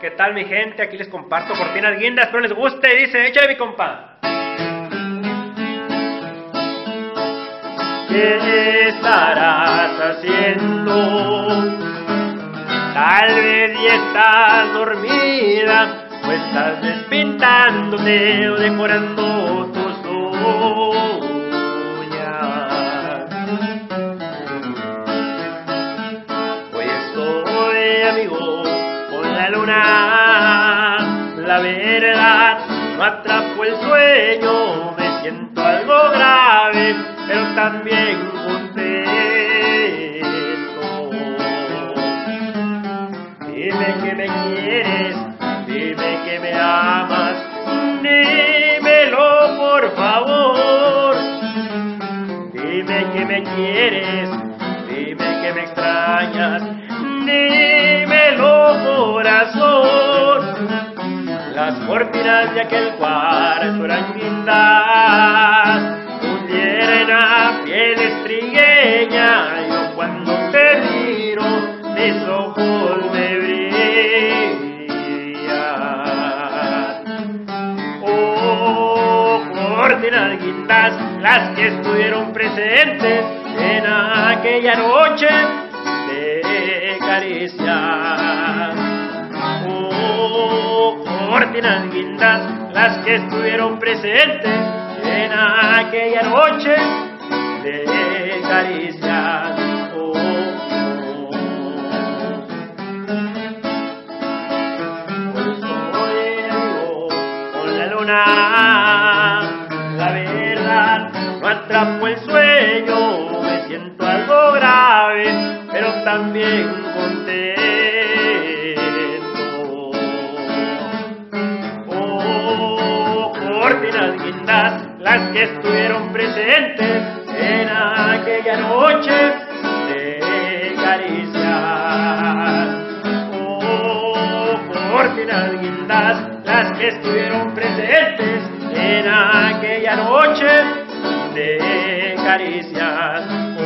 ¿Qué tal mi gente? Aquí les comparto cortinas guindas, espero les guste. Dice, échale mi compa. ¿Qué estarás haciendo? Tal vez ya estás dormida, o estás despintándote o decorando tus uñas. Hoy estoy, amigo, con la luna. La verdad, no atrapo el sueño, me siento algo grave, pero también contento. Dime que me quieres, dime que me amas, dímelo por favor. Dime que me quieres, dime que me extrañas, dímelo corazón. Las cortinas de aquel cuarto eran guindas, hundieron a piel estrigueña. Yo cuando te miro, mis ojos me brillan. Oh, cortinas guindas, las que estuvieron presentes en aquella noche de caricias. Oh, cortinas guindas, las que estuvieron presentes en aquella noche de caricias. Oh, oh. Pues soy amigo con la luna. La verdad, no atrapo el sueño, me siento algo grave, pero también contento. Cortinas guindas, las que estuvieron presentes en aquella noche de caricias. Oh, cortinas guindas, las que estuvieron presentes en aquella noche de caricias.